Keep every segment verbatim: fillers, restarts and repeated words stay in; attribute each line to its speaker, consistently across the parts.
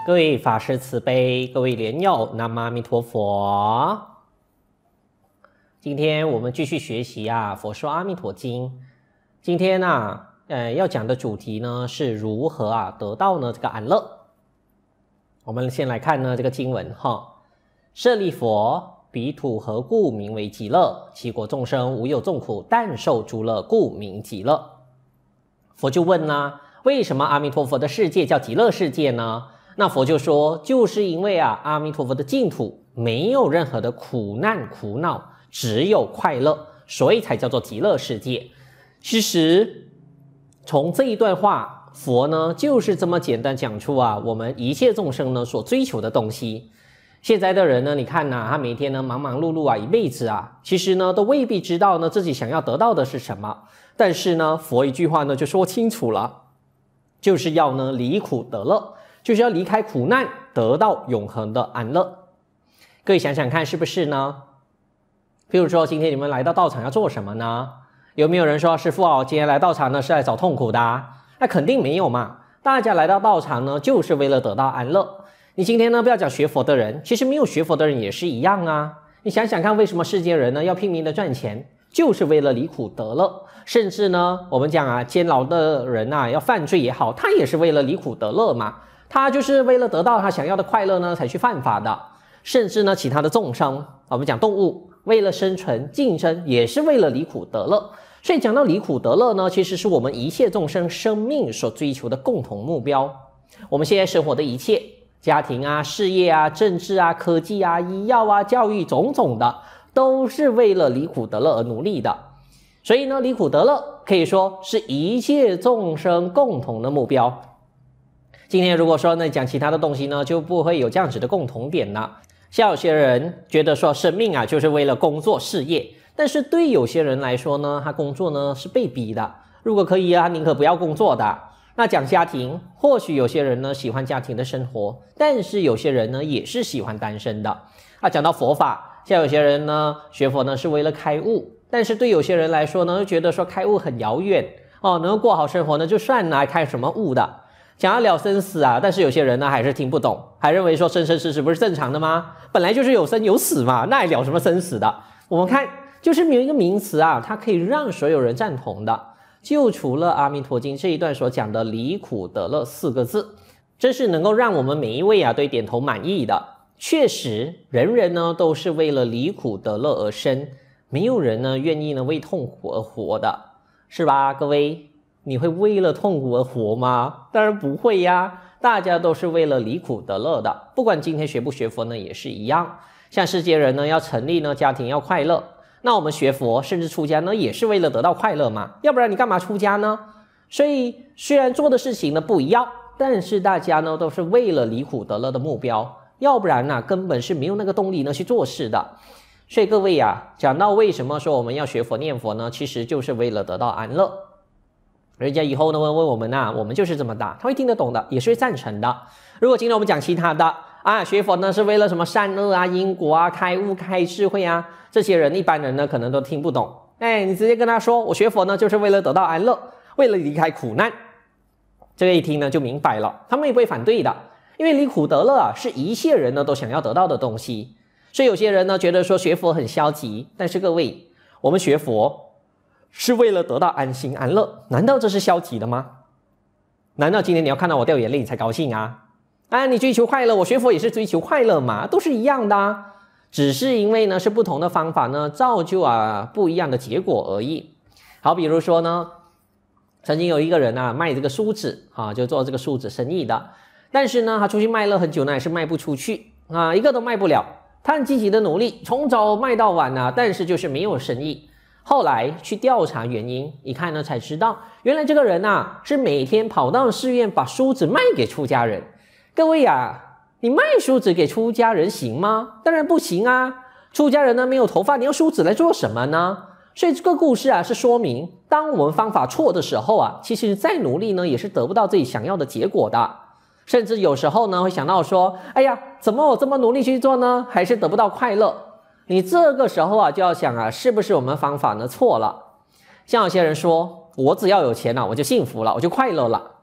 Speaker 1: 各位法师慈悲，各位莲友，南无阿弥陀佛。今天我们继续学习啊《佛说阿弥陀经》。今天啊，呃，要讲的主题呢是如何啊得到呢这个安乐。我们先来看呢这个经文哈。舍利佛，彼土何故名为极乐？其国众生无有众苦，但受诸乐，故名极乐。佛就问呢，为什么阿弥陀佛的世界叫极乐世界呢？那佛就说，就是因为啊，阿弥陀佛的净土没有任何的苦难苦恼，只有快乐，所以才叫做极乐世界。其实从这一段话，佛呢就是这么简单讲出啊，我们一切众生呢所追求的东西。现在的人呢，你看呐、啊，他每天呢忙忙碌碌啊，一辈子啊，其实呢都未必知道呢自己想要得到的是什么。但是呢，佛一句话呢就说清楚了，就是要呢离苦得乐。就是要离开苦难，得到永恒的安乐。各位想想看，是不是呢？譬如说，今天你们来到道场要做什么呢？有没有人说，师父啊，今天来道场呢是来找痛苦的啊？那肯定没有嘛。大家来到道场呢，就是为了得到安乐。你今天呢，不要讲学佛的人，其实没有学佛的人也是一样啊。你想想看，为什么世间人呢要拼命的赚钱，就是为了离苦得乐。甚至呢，我们讲啊，监牢的人啊，要犯罪也好，他也是为了离苦得乐嘛。他就是为了得到他想要的快乐呢，才去犯法的。甚至呢，其他的众生，我们讲动物，为了生存竞争，也是为了离苦得乐。所以讲到离苦得乐呢，其实是我们一切众生生命所追求的共同目标。我们现在生活的一切，家庭啊、事业啊、政治啊、科技啊、医药啊、教育种种的，都是为了离苦得乐而努力的。所以呢，离苦得乐可以说是一切众生共同的目标。今天如果说呢讲其他的东西呢，就不会有这样子的共同点了。像有些人觉得说生命啊就是为了工作事业，但是对有些人来说呢，他工作呢是被逼的，如果可以啊，宁可不要工作的。那讲家庭，或许有些人呢喜欢家庭的生活，但是有些人呢也是喜欢单身的。啊，讲到佛法，像有些人呢学佛呢是为了开悟，但是对有些人来说呢，觉得说开悟很遥远哦，能够过好生活呢就算了，还开什么悟的。想要了生死啊，但是有些人呢还是听不懂，还认为说生生死死不是正常的吗？本来就是有生有死嘛，那还了什么生死的？我们看，就是没有一个名词啊，它可以让所有人赞同的，就除了《阿弥陀经》这一段所讲的离苦得乐四个字，这是能够让我们每一位啊对点头满意的。确实，人人呢都是为了离苦得乐而生，没有人呢愿意呢为痛苦而活的，是吧，各位？你会为了痛苦而活吗？当然不会呀，大家都是为了离苦得乐的。不管今天学不学佛呢，也是一样。像世间人呢，要成立呢家庭要快乐，那我们学佛甚至出家呢，也是为了得到快乐嘛，要不然你干嘛出家呢？所以虽然做的事情呢不一样，但是大家呢都是为了离苦得乐的目标，要不然呢、啊、根本是没有那个动力呢去做事的。所以各位啊，讲到为什么说我们要学佛念佛呢，其实就是为了得到安乐。人家以后呢问问我们啊，我们就是这么大，他会听得懂的，也是会赞成的。如果今天我们讲其他的啊，学佛呢是为了什么善恶啊、因果啊、开悟、开智慧啊，这些人一般人呢可能都听不懂。哎，你直接跟他说，我学佛呢就是为了得到安乐，为了离开苦难，这个一听呢就明白了，他们也不会反对的，因为离苦得乐啊是一切人呢都想要得到的东西。所以有些人呢觉得说学佛很消极，但是各位，我们学佛是为了得到安心安乐，难道这是消极的吗？难道今天你要看到我掉眼泪你才高兴啊？啊，你追求快乐，我学佛也是追求快乐嘛，都是一样的啊，只是因为呢是不同的方法呢，造就啊不一样的结果而已。好，比如说呢，曾经有一个人啊卖这个梳子啊，就做这个梳子生意的，但是呢他出去卖了很久呢，还是卖不出去啊，一个都卖不了。他很积极的努力，从早卖到晚啊，但是就是没有生意。后来去调查原因，一看呢才知道，原来这个人啊是每天跑到寺院把梳子卖给出家人。各位啊，你卖梳子给出家人行吗？当然不行啊！出家人呢没有头发，你用梳子来做什么呢？所以这个故事啊是说明，当我们方法错的时候啊，其实再努力呢也是得不到自己想要的结果的。甚至有时候呢会想到说，哎呀，怎么我这么努力去做呢，还是得不到快乐？你这个时候啊就要想啊，是不是我们方法呢错了？像有些人说，我只要有钱了、啊、我就幸福了，我就快乐了。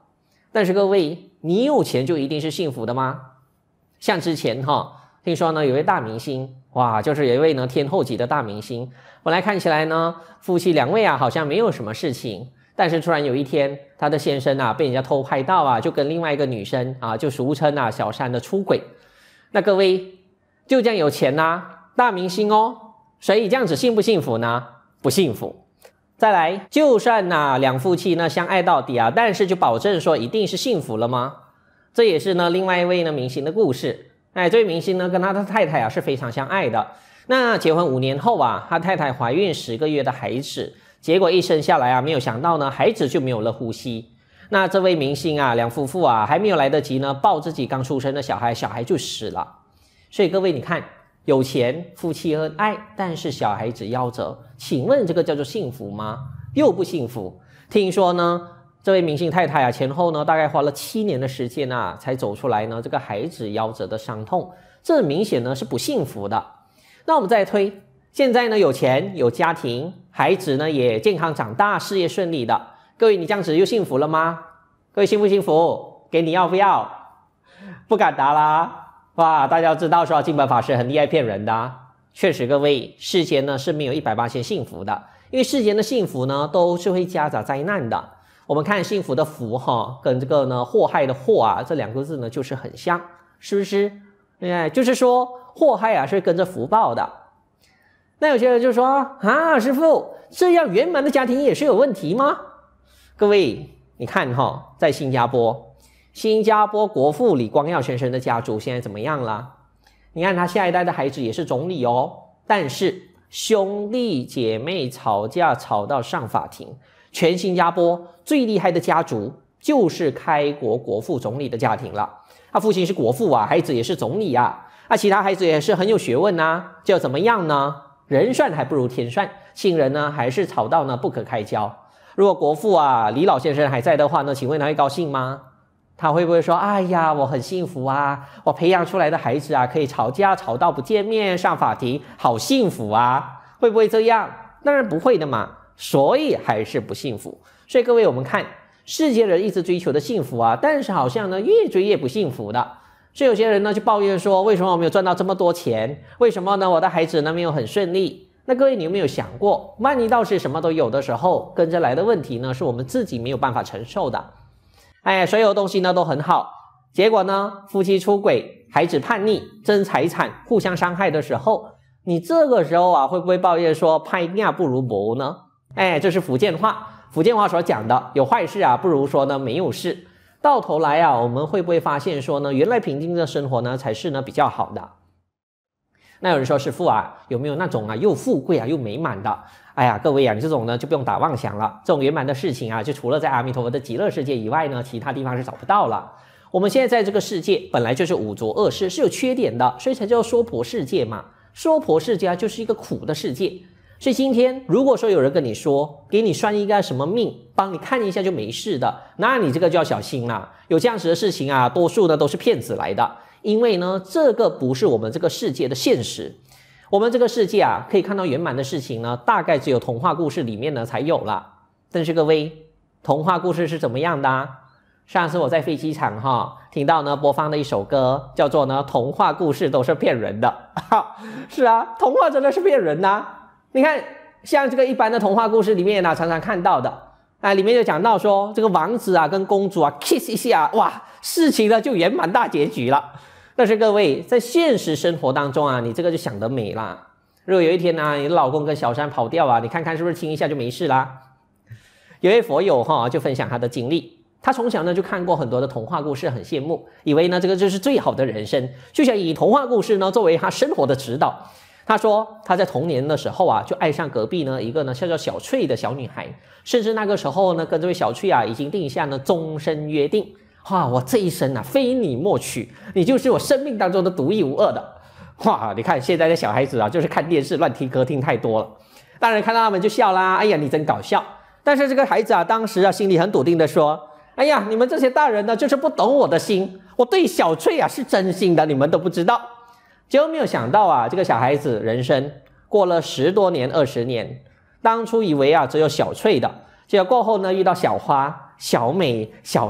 Speaker 1: 但是各位，你有钱就一定是幸福的吗？像之前哈，听说呢有位大明星，哇，就是有一位呢天后级的大明星，本来看起来呢夫妻两位啊好像没有什么事情，但是突然有一天，他的先生啊被人家偷拍到啊，就跟另外一个女生啊，就俗称啊小三的出轨。那各位就这样有钱啊，大明星哦，所以这样子幸不幸福呢？不幸福。再来，就算呐、啊、两夫妻呢相爱到底啊，但是就保证说一定是幸福了吗？这也是呢另外一位呢明星的故事。哎，这位明星呢跟他的太太啊是非常相爱的。那结婚五年后啊，他太太怀孕十个月的孩子，结果一生下来啊，没有想到呢孩子就没有了呼吸。那这位明星啊两夫妇啊还没有来得及呢抱自己刚出生的小孩，小孩就死了。所以各位你看，有钱夫妻恩爱，但是小孩子夭折，请问这个叫做幸福吗？又不幸福。听说呢这位明星太太啊前后呢大概花了七年的时间啊才走出来呢这个孩子夭折的伤痛，这明显呢是不幸福的。那我们再推，现在呢有钱有家庭，孩子呢也健康长大，事业顺利的，各位你这样子又幸福了吗？各位幸不幸福？给你要不要？不敢答啦。哇，大家知道说金本法师很厉害骗人的啊。确实各位，世间呢是没有 百分之百 幸福的，因为世间的幸福呢都是会夹杂灾难的。我们看幸福的福哈，跟这个呢祸害的祸啊，这两个字呢就是很像，是不是？哎，就是说祸害啊是跟着福报的。那有些人就说啊，师父，这样圆满的家庭也是有问题吗？各位你看哈，在新加坡新加坡国父李光耀先生的家族现在怎么样了？你看他下一代的孩子也是总理哦，但是兄弟姐妹吵架吵到上法庭，全新加坡最厉害的家族就是开国国父总理的家庭了。他父亲是国父啊，孩子也是总理啊，啊，其他孩子也是很有学问啊，就怎么样呢？人算还不如天算，亲人呢还是吵到呢不可开交。如果国父啊李老先生还在的话呢，请问他会高兴吗？他会不会说，哎呀我很幸福啊，我培养出来的孩子啊可以吵架吵到不见面上法庭，好幸福啊，会不会这样？当然不会的嘛，所以还是不幸福。所以各位我们看世界人一直追求的幸福啊，但是好像呢越追越不幸福的。所以有些人呢就抱怨说，为什么我没有赚到这么多钱？为什么呢我的孩子呢没有很顺利？那各位你有没有想过，万一到时什么都有的时候，跟着来的问题呢是我们自己没有办法承受的。哎，所有东西呢都很好，结果呢夫妻出轨，孩子叛逆，争财产，互相伤害的时候，你这个时候啊会不会抱怨说拍架不如谋呢？哎，这是福建话，福建话所讲的，有坏事啊不如说呢没有事。到头来啊我们会不会发现说呢，原来平静的生活呢才是呢比较好的。那有人说，师父啊，有没有那种啊又富贵啊又美满的？哎呀，各位啊，你这种呢就不用打妄想了，这种圆满的事情啊，就除了在阿弥陀佛的极乐世界以外呢，其他地方是找不到了。我们现在在这个世界本来就是五浊恶世，是有缺点的，所以才叫娑婆世界嘛。娑婆世界就是一个苦的世界。所以今天如果说有人跟你说，给你算一个什么命，帮你看一下就没事的，那你这个就要小心啦。有这样子的事情啊，多数呢都是骗子来的。因为呢这个不是我们这个世界的现实。我们这个世界啊可以看到圆满的事情呢，大概只有童话故事里面呢才有啦。但是各位，童话故事是怎么样的啊？上次我在飞机场哈听到呢播放的一首歌，叫做呢童话故事都是骗人的。是啊，童话真的是骗人啊。你看像这个一般的童话故事里面呢常常看到的啊，里面就讲到说这个王子啊跟公主啊 kiss 一下，哇，事情呢就圆满大结局了。但是各位，在现实生活当中啊，你这个就想得美啦。如果有一天啊，你的老公跟小三跑掉啊，你看看是不是亲一下就没事啦？有位佛友哈就分享他的经历，他从小呢就看过很多的童话故事，很羡慕，以为呢这个就是最好的人生，就想以童话故事呢作为他生活的指导。他说他在童年的时候啊，就爱上隔壁呢一个呢叫做小翠的小女孩，甚至那个时候呢跟这位小翠啊已经定下呢终身约定。哇，我这一生啊非你莫娶，你就是我生命当中的独一无二的。哇，你看现在的小孩子啊就是看电视乱听歌听太多了，当然看到他们就笑啦，哎呀你真搞笑。但是这个孩子啊当时啊心里很笃定的说，哎呀你们这些大人呢就是不懂我的心，我对小翠啊是真心的，你们都不知道。结果没有想到啊，这个小孩子人生过了十多年二十年，当初以为啊只有小翠的，结果过后呢遇到小花、小美、小丽，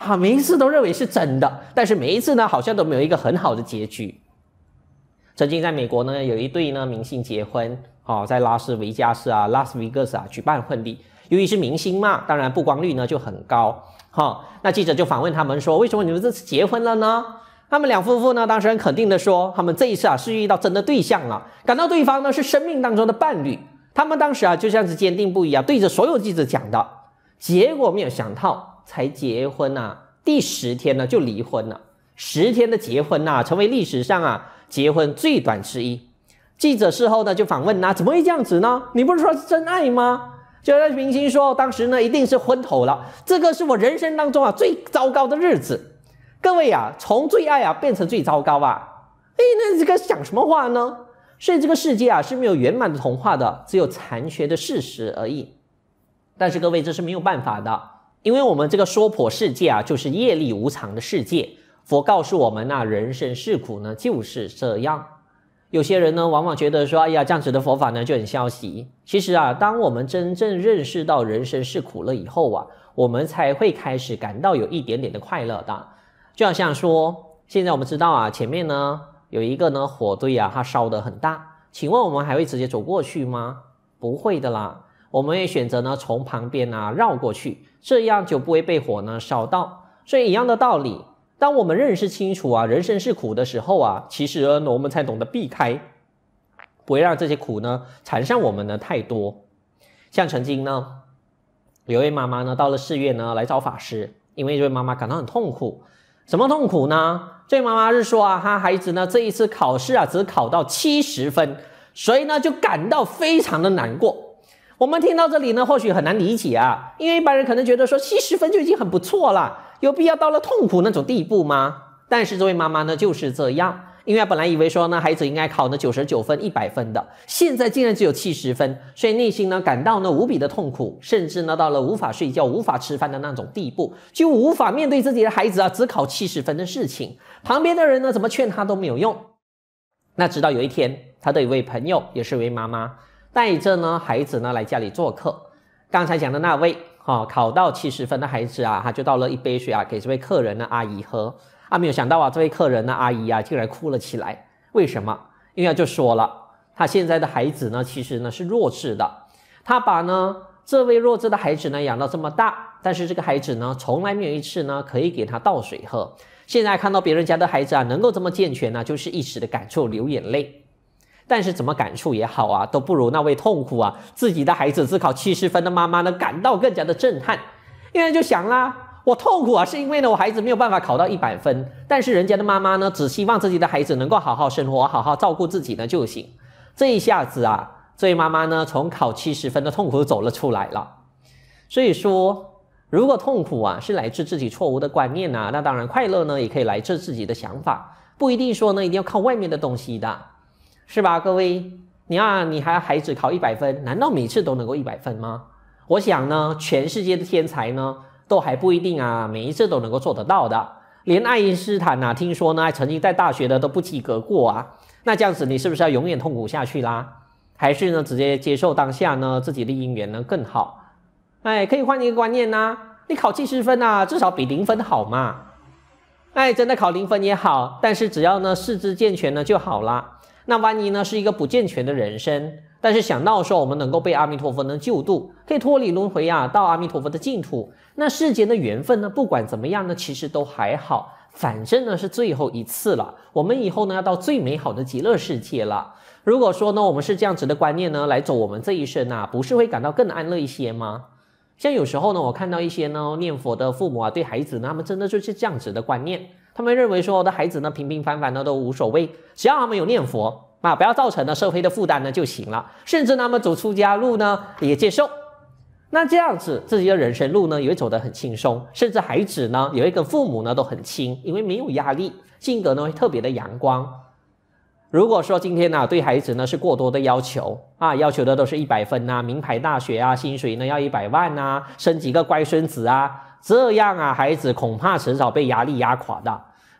Speaker 1: 啊，每一次都认为是真的，但是每一次呢，好像都没有一个很好的结局。曾经在美国呢，有一对呢明星结婚，哦，在拉斯维加斯啊、拉斯维加斯啊举办婚礼。由于是明星嘛，当然曝光率呢就很高。哈、哦，那记者就访问他们说，为什么你们这次结婚了呢？他们两夫妇呢，当时很肯定的说，他们这一次啊是遇到真的对象了，感到对方呢是生命当中的伴侣。他们当时啊就这样子坚定不移啊，对着所有记者讲的。结果没有想到，才结婚啊，第十天呢就离婚了。十天的结婚啊，成为历史上啊结婚最短之一。记者事后呢就访问啊，怎么会这样子呢？你不是说是真爱吗？就那明星说，当时呢一定是昏头了，这个是我人生当中啊最糟糕的日子。各位啊，从最爱啊变成最糟糕啊，哎，那这个讲什么话呢？所以这个世界啊是没有圆满的童话的，只有残缺的事实而已。但是各位，这是没有办法的，因为我们这个娑婆世界啊就是业力无常的世界。佛告诉我们啊，人生是苦呢就是这样。有些人呢往往觉得说，哎呀，这样子的佛法呢就很消极。其实啊，当我们真正认识到人生是苦了以后啊，我们才会开始感到有一点点的快乐的。就好像说，现在我们知道啊，前面呢有一个呢火堆啊，它烧得很大，请问我们还会直接走过去吗？不会的啦，我们也选择呢从旁边啊绕过去，这样就不会被火呢烧到。所以一样的道理，当我们认识清楚啊人生是苦的时候啊，其实呢我们才懂得避开，不会让这些苦呢缠上我们呢太多。像曾经呢有一位妈妈呢到了寺院呢来找法师，因为这位妈妈感到很痛苦。什么痛苦呢？这位妈妈是说啊，她孩子呢这一次考试啊只考到七十分，所以呢就感到非常的难过。我们听到这里呢或许很难理解啊，因为一般人可能觉得说七十分就已经很不错了，有必要到了痛苦那种地步吗？但是这位妈妈呢就是这样，因为她本来以为说呢孩子应该考呢九十九分一百分的，现在竟然只有七十分，所以内心呢感到呢无比的痛苦，甚至呢到了无法睡觉无法吃饭的那种地步，就无法面对自己的孩子啊只考七十分的事情。旁边的人呢怎么劝他都没有用。那直到有一天，他的一位朋友也是一位妈妈，带着呢孩子呢来家里做客。刚才讲的那位、哦、考到七十分的孩子啊，他就倒了一杯水啊给这位客人的阿姨喝啊，没有想到啊这位客人的阿姨啊竟然哭了起来。为什么？因为他就说了，他现在的孩子呢其实呢是弱智的，他把呢这位弱智的孩子呢养到这么大，但是这个孩子呢从来没有一次呢可以给他倒水喝。现在看到别人家的孩子啊能够这么健全呢，就是一时的感触流眼泪。但是怎么感触也好啊，都不如那位痛苦啊自己的孩子只考七十分的妈妈呢感到更加的震撼。因为就想啦，我痛苦啊是因为呢我孩子没有办法考到一百分，但是人家的妈妈呢只希望自己的孩子能够好好生活，好好照顾自己呢就行。这一下子啊，这位妈妈呢从考七十分的痛苦走了出来了。所以说，如果痛苦啊是来自自己错误的观念啊，那当然快乐呢也可以来自自己的想法，不一定说呢一定要靠外面的东西的，是吧？各位，你要你还孩子考一百分，难道每次都能够一百分吗？我想呢，全世界的天才呢都还不一定啊每一次都能够做得到的。连爱因斯坦啊，听说呢曾经在大学的都不及格过啊。那这样子你是不是要永远痛苦下去啦？还是呢直接接受当下呢自己的因缘呢更好？哎，可以换一个观念啊，你考七十分啊，至少比零分好嘛。哎，真的考零分也好，但是只要呢四肢健全呢就好啦。那万一呢是一个不健全的人生，但是想到说我们能够被阿弥陀佛呢救度，可以脱离轮回啊，到阿弥陀佛的净土，那世间的缘分呢不管怎么样呢其实都还好，反正呢是最后一次了，我们以后呢要到最美好的极乐世界了。如果说呢我们是这样子的观念呢来走我们这一生啊，不是会感到更安乐一些吗？像有时候呢我看到一些呢念佛的父母啊，对孩子呢他们真的就是这样子的观念，他们认为说我的孩子呢平平凡凡呢都无所谓，只要他们有念佛啊，不要造成了社会的负担呢就行了，甚至他们走出家路呢也接受。那这样子自己的人生路呢也会走得很轻松，甚至孩子呢也会跟父母呢都很亲，因为没有压力，性格呢会特别的阳光。如果说今天呢、啊、对孩子呢是过多的要求啊，要求的都是一百分啊，名牌大学啊，薪水呢要一百万啊，生几个乖孙子啊，这样啊孩子恐怕迟早被压力压垮的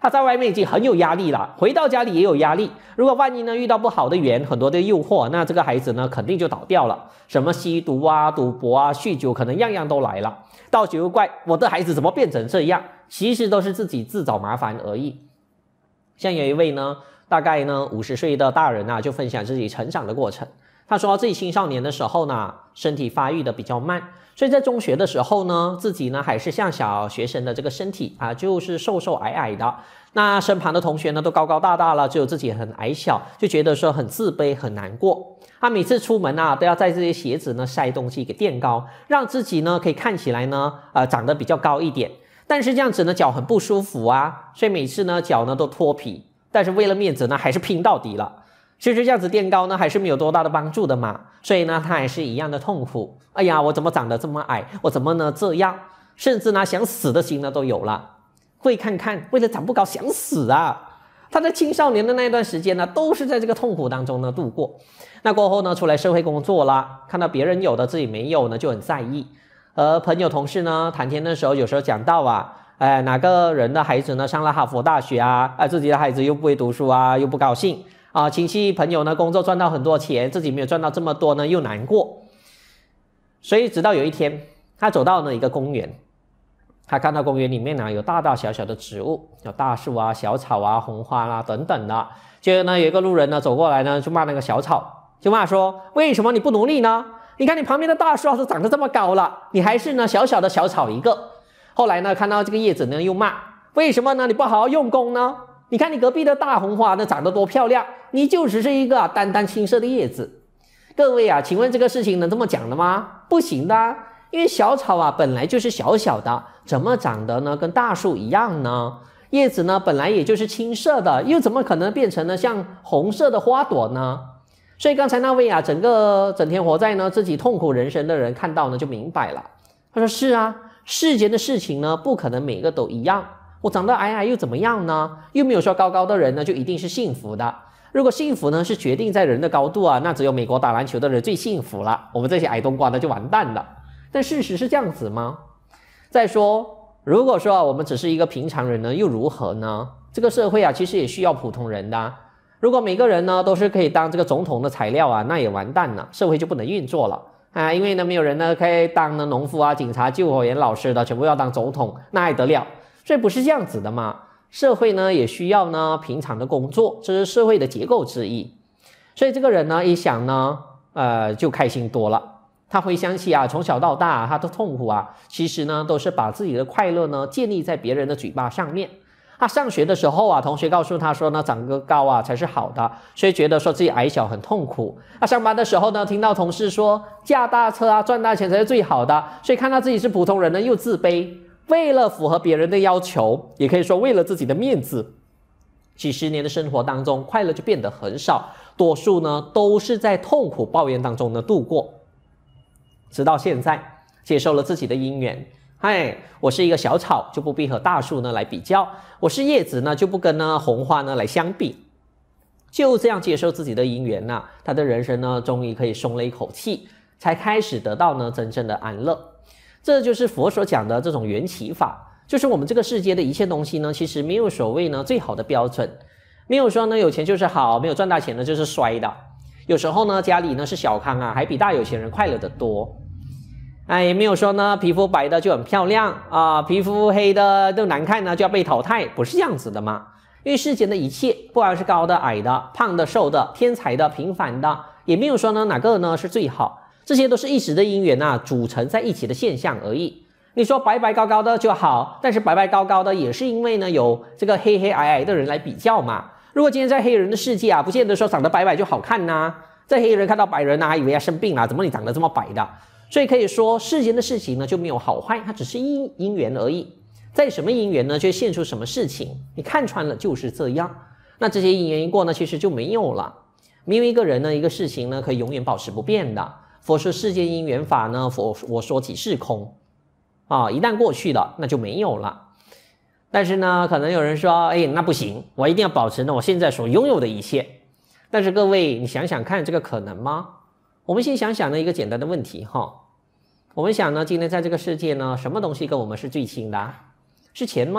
Speaker 1: 他在外面已经很有压力了，回到家里也有压力。如果万一呢遇到不好的缘，很多的诱惑，那这个孩子呢肯定就倒掉了。什么吸毒啊、赌博啊、酗酒，可能样样都来了。到时又怪我的孩子怎么变成这样，其实都是自己自找麻烦而已。像有一位呢，大概呢五十岁的大人啊，就分享自己成长的过程。他说自己青少年的时候呢，身体发育的比较慢，所以在中学的时候呢，自己呢还是像小学生的这个身体啊，就是瘦瘦矮矮的。那身旁的同学呢都高高大大了，只有自己很矮小，就觉得说很自卑很难过。他每次出门啊，都要在这些鞋子呢塞东西给垫高，让自己呢可以看起来呢呃长得比较高一点。但是这样子呢脚很不舒服啊，所以每次呢脚呢都脱皮，但是为了面子呢还是拼到底了。其实这样子垫高呢还是没有多大的帮助的嘛，所以呢他还是一样的痛苦。哎呀，我怎么长得这么矮，我怎么呢这样，甚至呢想死的心呢都有了。会看看为了长不高想死啊，他在青少年的那段时间呢都是在这个痛苦当中呢度过。那过后呢出来社会工作啦，看到别人有的自己没有呢就很在意。而朋友同事呢谈天的时候，有时候讲到啊哎，哪个人的孩子呢上了哈佛大学啊，啊自己的孩子又不会读书啊，又不高兴啊，亲戚朋友呢工作赚到很多钱，自己没有赚到这么多呢又难过。所以直到有一天他走到了一个公园，他看到公园里面呢有大大小小的植物，有大树啊、小草啊、红花啦、啊、等等的。结果呢有一个路人呢走过来呢就骂那个小草，就骂说为什么你不努力呢？你看你旁边的大树要是长得这么高了，你还是呢小小的小草一个。后来呢看到这个叶子呢又骂，为什么呢你不好好用功呢？你看你隔壁的大红花呢长得多漂亮，你就只是一个、啊、淡淡青色的叶子。各位啊，请问这个事情能这么讲的吗？不行的啊，因为小草啊本来就是小小的，怎么长得呢跟大树一样呢？叶子呢本来也就是青色的，又怎么可能变成了像红色的花朵呢？所以刚才那位啊整个整天活在呢自己痛苦人生的人看到呢就明白了。他说是啊，世间的事情呢不可能每个都一样，我长得矮矮又怎么样呢？又没有说高高的人呢就一定是幸福的。如果幸福呢是决定在人的高度啊，那只有美国打篮球的人最幸福了，我们这些矮冬瓜呢就完蛋了。但事实是这样子吗？再说如果说我们只是一个平常人呢又如何呢？这个社会啊其实也需要普通人的啊，如果每个人呢都是可以当这个总统的材料啊，那也完蛋了，社会就不能运作了啊。因为呢没有人呢可以当呢农夫啊、警察、救火员、老师的全部要当总统，那还得了？所以不是这样子的嘛。社会呢也需要呢平常的工作，这是社会的结构之一。所以这个人呢一想呢呃就开心多了。他回想起啊从小到大、啊、他的痛苦啊，其实呢都是把自己的快乐呢建立在别人的嘴巴上面。他上学的时候啊，同学告诉他说呢长个高啊才是好的，所以觉得说自己矮小很痛苦。他上班的时候呢听到同事说驾大车啊赚大钱才是最好的，所以看到自己是普通人呢又自卑。为了符合别人的要求，也可以说为了自己的面子，几十年的生活当中快乐就变得很少，多数呢都是在痛苦抱怨当中呢度过。直到现在接受了自己的因缘，嗨，我是一个小草，就不必和大树呢来比较，我是叶子呢就不跟呢红花呢来相比。就这样接受自己的因缘啊，他的人生呢终于可以松了一口气，才开始得到呢真正的安乐。这就是佛所讲的这种缘起法，就是我们这个世界的一切东西呢其实没有所谓呢最好的标准，没有说呢有钱就是好，没有赚大钱呢就是衰的。有时候呢家里呢是小康啊，还比大有钱人快乐得多。哎，也没有说呢皮肤白的就很漂亮啊，皮肤黑的都难看呢就要被淘汰，不是这样子的嘛。因为世间的一切，不管是高的矮的、胖的瘦的、天才的平凡的，也没有说呢哪个呢是最好，这些都是一时的因缘啊组成在一起的现象而已。你说白白高高的就好，但是白白高高的也是因为呢有这个黑黑矮矮的人来比较嘛。如果今天在黑人的世界啊，不见得说长得白白就好看呐、啊，在黑人看到白人啊，以为他生病了，怎么你长得这么白的？所以可以说世间的事情呢就没有好坏，它只是因因缘而已。在什么因缘呢，就会现出什么事情，你看穿了就是这样。那这些因缘一过呢，其实就没有了。没有一个人呢，一个事情呢，可以永远保持不变的。佛说世间因缘法呢，佛我说即是空啊，一旦过去了，那就没有了。但是呢，可能有人说，哎，那不行，我一定要保持呢我现在所拥有的一切。但是各位，你想想看，这个可能吗？我们先想想呢一个简单的问题哈。我们想呢，今天在这个世界呢，什么东西跟我们是最亲的啊？是钱吗？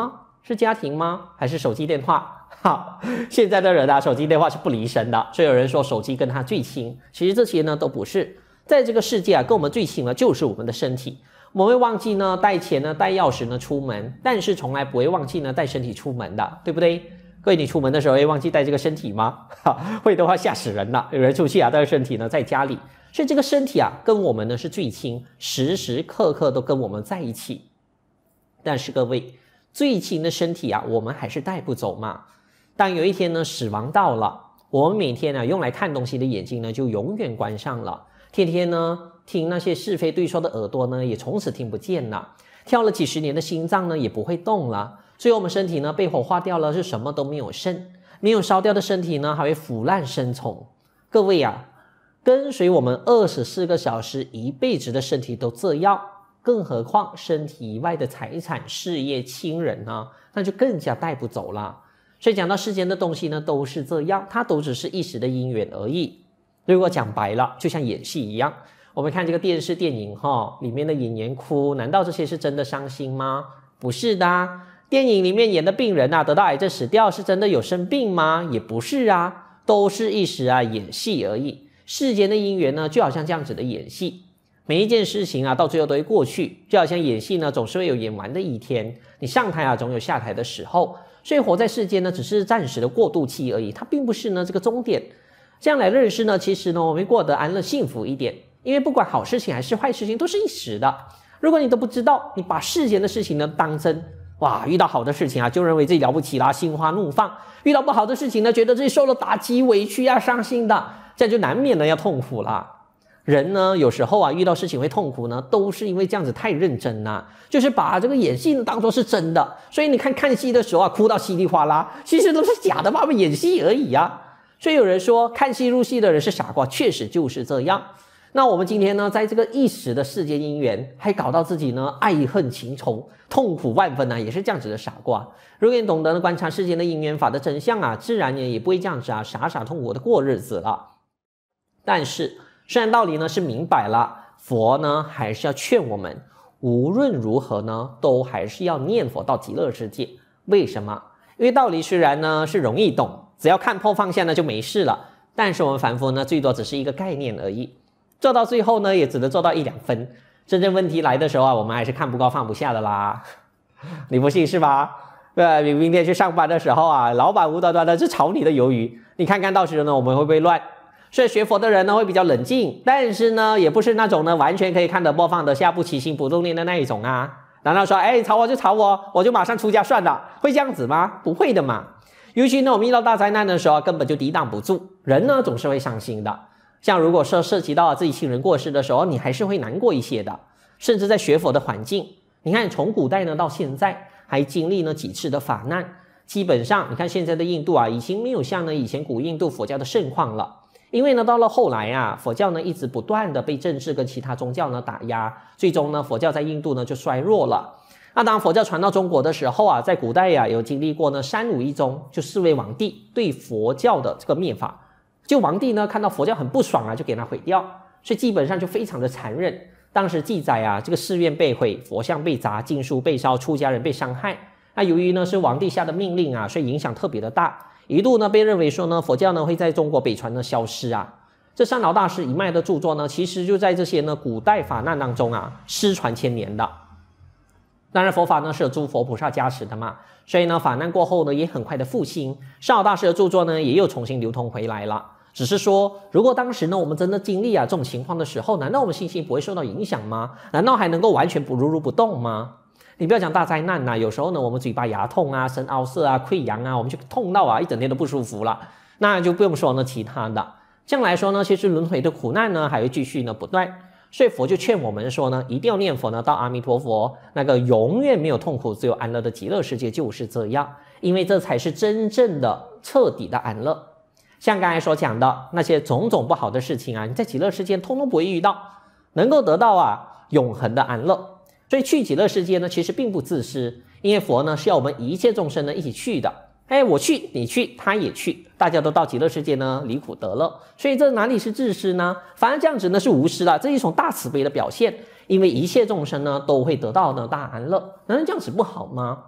Speaker 1: 是家庭吗？还是手机电话？好，现在的人啊，手机电话是不离身的，所以有人说手机跟他最亲，其实这些呢都不是。在这个世界啊，跟我们最亲的就是我们的身体。我们会忘记呢带钱呢、带钥匙呢出门，但是从来不会忘记呢带身体出门的，对不对？各位，你出门的时候会忘记带这个身体吗？会的话吓死人了。有人出去啊，带着身体呢在家里，所以这个身体啊跟我们呢是最亲，时时刻刻都跟我们在一起。但是各位，最亲的身体啊，我们还是带不走嘛。当有一天呢死亡到了，我们每天呢用来看东西的眼睛呢就永远关上了，天天呢听那些是非对错的耳朵呢也从此听不见了，跳了几十年的心脏呢也不会动了。所以我们身体呢被火化掉了，是什么都没有剩，没有烧掉的身体呢还会腐烂生虫。各位啊，跟随我们二十四个小时一辈子的身体都这样，更何况身体以外的财产、事业、亲人呢，那就更加带不走了。所以讲到世间的东西呢都是这样，它都只是一时的因缘而已。如果讲白了，就像演戏一样，我们看这个电视电影哈，里面的演员哭，难道这些是真的伤心吗？不是的啊。电影里面演的病人啊得到癌症死掉，是真的有生病吗？也不是啊，都是一时啊演戏而已。世间的因缘呢就好像这样子的演戏，每一件事情啊到最后都会过去，就好像演戏呢总是会有演完的一天，你上台啊总有下台的时候。所以活在世间呢只是暂时的过渡期而已，它并不是呢这个终点。这样来认识呢，其实呢我们会过得安乐幸福一点，因为不管好事情还是坏事情都是一时的。如果你都不知道，你把世间的事情呢当真，哇，遇到好的事情啊就认为自己了不起啦，心花怒放；遇到不好的事情呢，觉得自己受了打击、委屈啊、伤心的，这样就难免呢要痛苦啦。人呢有时候啊遇到事情会痛苦呢，都是因为这样子太认真啦，就是把这个演戏当作是真的。所以你看看戏的时候啊哭到稀里哗啦，其实都是假的嘛，演戏而已啊。所以有人说看戏入戏的人是傻瓜，确实就是这样。那我们今天呢在这个一时的世间因缘，还搞到自己呢爱恨情仇，痛苦万分啊，也是这样子的傻瓜。如果你懂得观察世间的因缘法的真相啊，自然也不会这样子啊傻傻痛苦的过日子了。但是虽然道理呢是明白了，佛呢还是要劝我们无论如何呢都还是要念佛到极乐世界。为什么？因为道理虽然呢是容易懂，只要看破放下呢就没事了，但是我们凡夫呢最多只是一个概念而已，做到最后呢也只能做到一两分，真正问题来的时候啊我们还是看不高放不下的啦。你不信是吧？对，你明天去上班的时候啊，老板无端端的就炒你的鱿鱼，你看看到时呢我们会不会乱？所以学佛的人呢会比较冷静，但是呢也不是那种呢完全可以看得播放得下不起心不动念的那一种啊。难道说哎吵我就吵我，我就马上出家算了，会这样子吗？不会的嘛。尤其呢我们遇到大灾难的时候根本就抵挡不住，人呢总是会伤心的。像如果说涉及到自己亲人过世的时候，你还是会难过一些的。甚至在学佛的环境，你看从古代呢到现在还经历了几次的法难，基本上你看现在的印度啊已经没有像呢以前古印度佛教的盛况了。因为呢到了后来啊，佛教呢一直不断的被政治跟其他宗教呢打压，最终呢佛教在印度呢就衰弱了。那当佛教传到中国的时候啊，在古代呀、啊、有经历过呢三武一宗，就四位皇帝对佛教的这个灭法。就皇帝呢看到佛教很不爽啊，就给它毁掉，所以基本上就非常的残忍。当时记载啊，这个寺院被毁，佛像被砸，经书被烧，出家人被伤害。那由于呢是皇帝下的命令啊，所以影响特别的大，一度呢被认为说呢佛教呢会在中国北传呢消失啊。这三老大师一脉的著作呢，其实就在这些呢古代法难当中啊失传千年的。当然佛法呢是有诸佛菩萨加持的嘛，所以呢法难过后呢也很快的复兴，三老大师的著作呢也又重新流通回来了。只是说如果当时呢我们真的经历啊这种情况的时候，难道我们信心不会受到影响吗？难道还能够完全不如如不动吗？你不要讲大灾难啊，有时候呢我们嘴巴牙痛啊、深凹塞啊、溃疡啊，我们就痛到啊一整天都不舒服了，那就不用说呢其他的。这样来说呢，其实轮回的苦难呢还会继续呢不断，所以佛就劝我们说呢，一定要念佛呢到阿弥陀佛那个永远没有痛苦只有安乐的极乐世界，就是这样，因为这才是真正的彻底的安乐。像刚才所讲的那些种种不好的事情啊，你在极乐世界通通不会遇到，能够得到啊永恒的安乐。所以去极乐世界呢其实并不自私，因为佛呢是要我们一切众生呢一起去的。哎，我去你去他也去，大家都到极乐世界呢离苦得乐，所以这哪里是自私呢？反而这样子呢是无私了，这是一种大慈悲的表现，因为一切众生呢都会得到呢大安乐，难道这样子不好吗？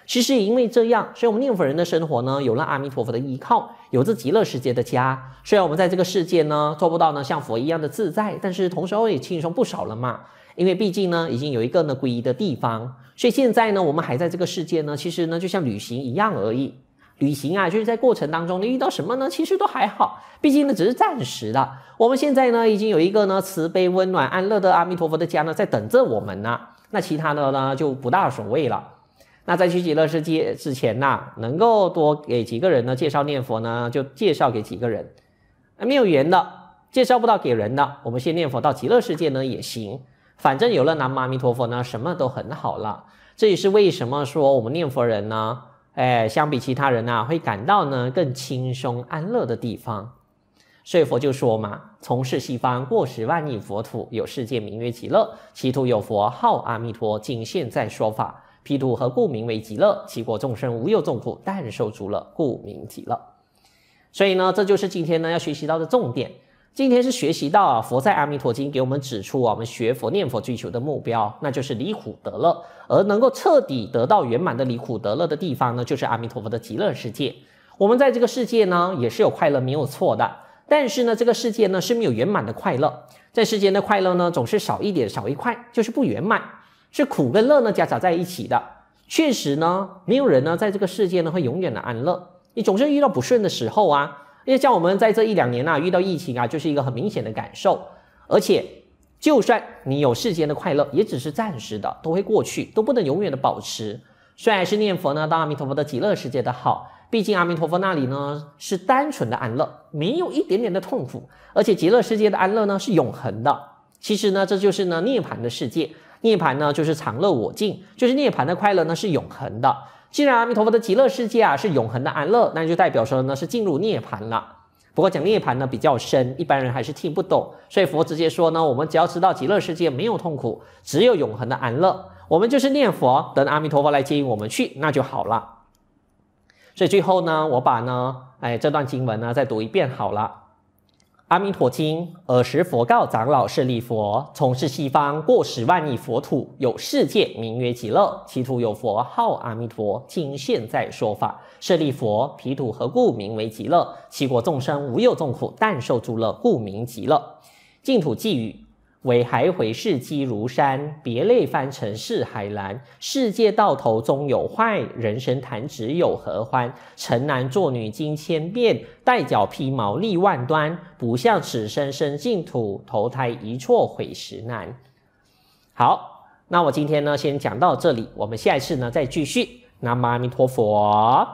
Speaker 1: 其实也因为这样，所以我们念佛人的生活呢，有了阿弥陀佛的依靠，有着极乐世界的家。虽然我们在这个世界呢做不到呢像佛一样的自在，但是同时也轻松不少了嘛。因为毕竟呢已经有一个呢皈依的地方，所以现在呢我们还在这个世界呢，其实呢就像旅行一样而已。旅行啊，就是在过程当中你遇到什么呢，其实都还好，毕竟呢只是暂时的。我们现在呢已经有一个呢慈悲温暖安乐的阿弥陀佛的家呢在等着我们呢，那其他的呢就不大所谓了。那在去极乐世界之前呐、啊，能够多给几个人呢介绍念佛呢，就介绍给几个人。没有缘的，介绍不到给人的，我们先念佛到极乐世界呢也行。反正有了南无阿弥陀佛呢，什么都很好了。这也是为什么说我们念佛人呢，哎，相比其他人啊，会感到呢更轻松安乐的地方。所以佛就说嘛，从事西方过十万亿佛土，有世界名曰极乐，其土有佛号阿弥陀，今现在说法。彼土何故名为极乐？其国众生无有众苦，但受诸乐，故名极乐。所以呢，这就是今天呢要学习到的重点。今天是学习到啊，佛在阿弥陀经给我们指出啊，我们学佛念佛追求的目标，那就是离苦得乐。而能够彻底得到圆满的离苦得乐的地方呢，就是阿弥陀佛的极乐世界。我们在这个世界呢，也是有快乐没有错的，但是呢，这个世界呢是没有圆满的快乐。在世间的快乐呢，总是少一点少一块，就是不圆满。是苦跟乐呢夹杂在一起的。确实呢，没有人呢在这个世界呢会永远的安乐，你总是遇到不顺的时候啊。因为像我们在这一两年啊遇到疫情啊，就是一个很明显的感受。而且就算你有世间的快乐，也只是暂时的，都会过去，都不能永远的保持。虽然是念佛呢到阿弥陀佛的极乐世界的好，毕竟阿弥陀佛那里呢是单纯的安乐，没有一点点的痛苦，而且极乐世界的安乐呢是永恒的。其实呢这就是呢涅槃的世界。涅槃呢就是常乐我净，就是涅槃的快乐呢是永恒的。既然阿弥陀佛的极乐世界啊是永恒的安乐，那就代表说呢是进入涅槃了。不过讲涅槃呢比较深，一般人还是听不懂，所以佛直接说呢，我们只要知道极乐世界没有痛苦，只有永恒的安乐，我们就是念佛，等阿弥陀佛来接引我们去，那就好了。所以最后呢，我把呢哎这段经文呢再读一遍好了。阿弥陀经，尔时佛告长老舍利弗：从事西方过十万亿佛土，有世界名曰极乐，其土有佛号阿弥陀，今现在说法。舍利弗，彼土何故名为极乐？其国众生无有众苦，但受诸乐，故名极乐。净土寄语：为还回世积如山，别类翻成是海蓝。世界到头终有坏，人生弹指有何欢？城男作女经千变，带脚披毛历万端。不向此生生净土，投胎一错悔时难。好，那我今天呢先讲到这里，我们下一次呢再继续。南无阿弥陀佛。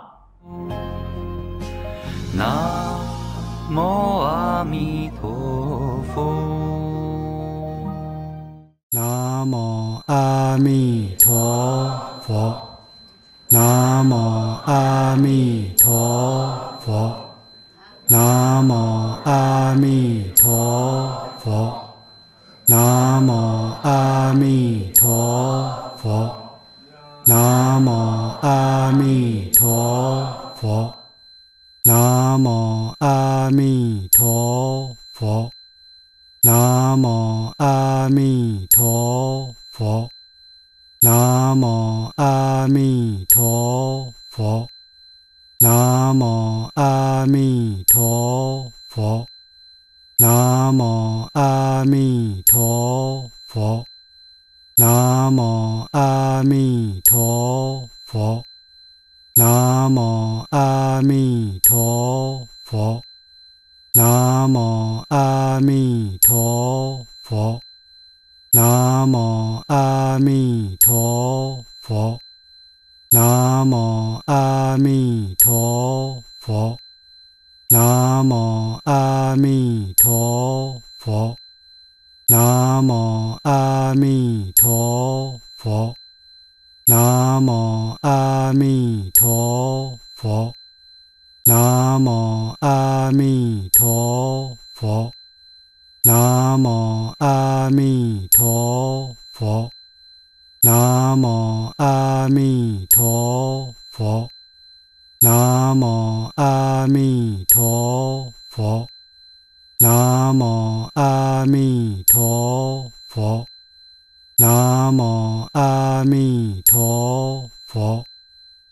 Speaker 2: 南无阿弥陀佛。
Speaker 3: 南无阿弥陀佛，南无阿弥陀佛，南无阿弥陀佛，南无阿弥陀佛，南无阿弥陀佛，南无阿弥陀佛。南无阿弥陀佛，南无阿弥陀佛，南无阿弥陀佛，南无阿弥陀佛，南无阿弥陀佛，南无阿弥陀佛。南无阿弥陀佛，南无阿弥陀佛，南无阿弥陀佛，南无阿弥陀佛，南无阿弥陀佛，南无阿弥陀佛。南无阿弥陀佛，南无阿弥陀佛，南无阿弥陀佛，南无阿弥陀佛，南无阿弥陀佛，南无阿弥陀佛。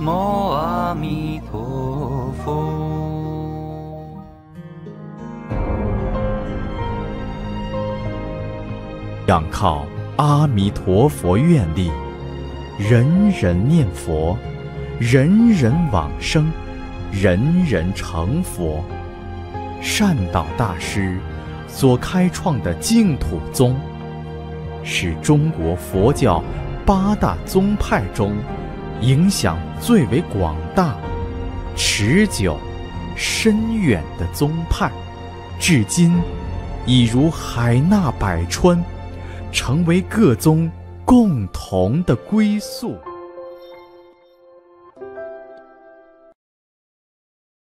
Speaker 2: 无阿弥陀佛。
Speaker 4: 仰靠阿弥陀佛愿力，人人念佛，人人往生，人人成佛。善导大师所开创的净土宗，是中国佛教八大宗派中影响最为广大、持久、深远的宗派，至今已如海纳百川，成为各宗共同的归宿。